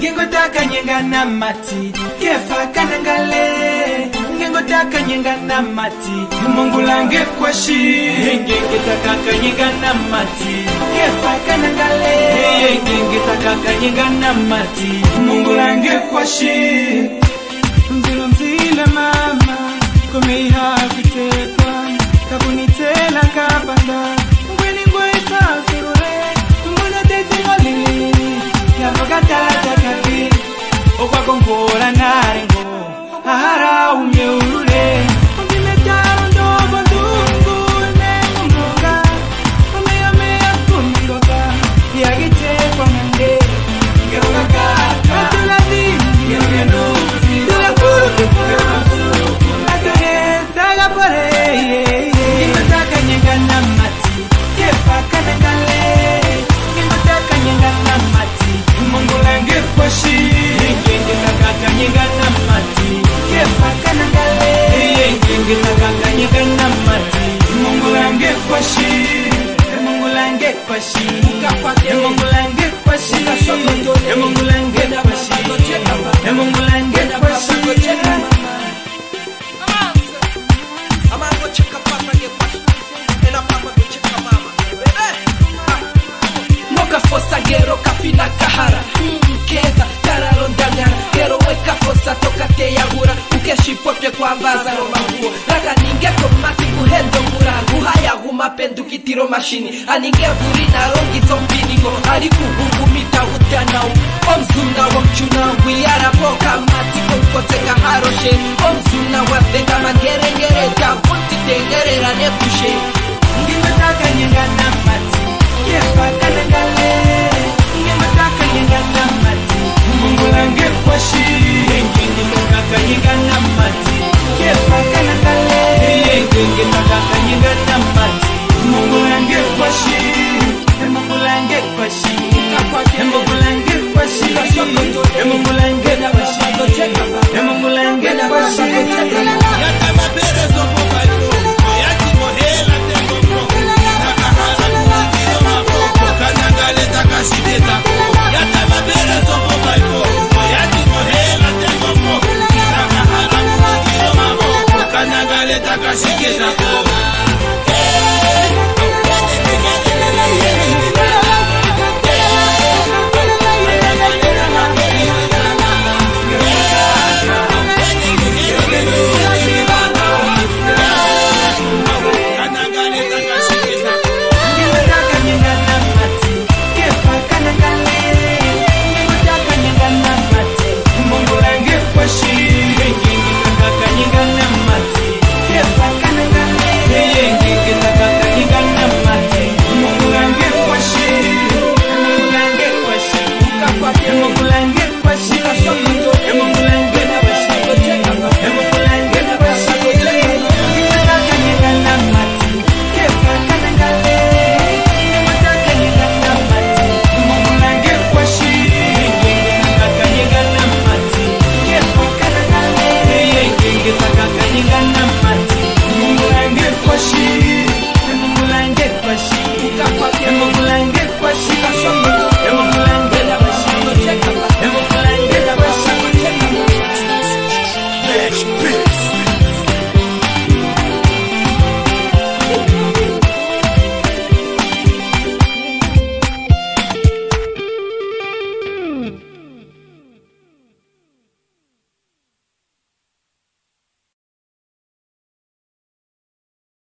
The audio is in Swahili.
Ngengo taka nyenga na mati kefa kanangale ngengo taka nyenga na mati Mungu lange kwashi ngenge taka kanyenga na mati kefa kanangale ngenge taka kanyenga na mati Mungu lange kwashi Mzile mama kumiha kitekwa kabunitela kabanda ngweni ngweta surure mbona tete ngoli Yamakatala kapi Okwa kongora narengo Ahara umyeurure Ukimetaro ndogo ndungu Nengumoga Umeyamea kumigoka Yagite kwa mende Ngeroga kaka Atula dini Ngeroga nuzi Tula kuki Ngeroga suku Nakahe Taga pare Ngeroga nyenga na mati Kefa kanangale Ngeroga nyenga na mati Mungu lange kwashi ngenge taka nyenga na mati kefa kanangale ngenge taka nyenga na mati Mungu lange kwashi Mungu lange kwashi Mungu lange kwashi Mungu lange kwashi Mungu lange kwashi Ama go check up papa get kwashi and a papa go check up mama Moka fosa gero kafina kahara Keza kararo ndangara Gero weka fosa toka te yagura Ukeshi popye kwa mbaza no manguo Raga ninge tomati kuhendo mura Guhaya gumapendu kitiro mashini Aninge vuri na rongi zompinigo Ari kuhungumita utanau Omzuna wamchuna wiyara boka Mati konkoteka haroshe Omzuna wazenga mangere ngere Jabuti tengere ranetushe Ngimetaka nyenga na mati kefa kanangale Ngimetaka nyenga na mati Mungu lange kwashi ngenge taka nyenga na mati kefa kanangale ngenge taka nyenga na mati Mungu lange kwashi Mungu lange kwashi Mungu lange kwashi Mungu lange kwashi Mungu lange kwashi Yata mabere sopo baito Yati mohela tengo moko Nakahara kuhikiro maboko Kanangale takashite tako Yata mabere sopo baito Yati mohela tengo moko Nakahara kuhikiro maboko Kanangale takashite tako Mungu lange kwashi